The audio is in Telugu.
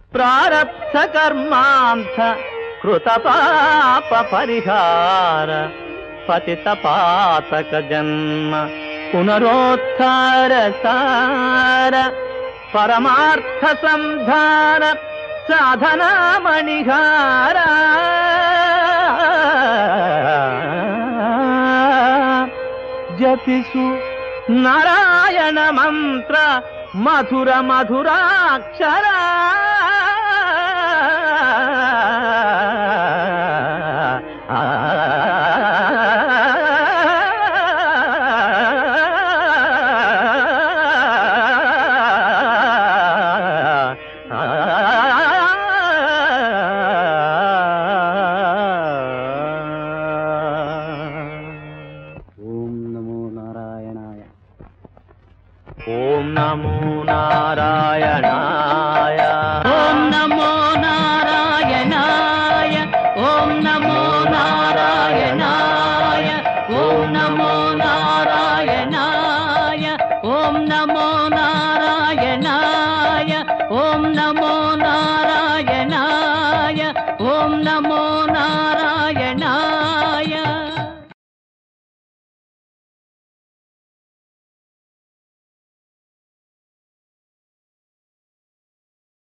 ప్రారబ్ధ కర్మాంత కృత పాప పరిహార పతిత పాతక జన్మ పునరోత్థార సార పరమార్థ సంధాన సాధనా మణిహార జపిసు నారాయణ మంత్ర మధుర మధురాక్షర ఓం నమో నారాయణాయ ఓం నమో నారాయణాయ ఓం నమో నారాయణాయ ఓం నమో నారాయణాయ ఓం నమో నారాయణాయ ఓం నమో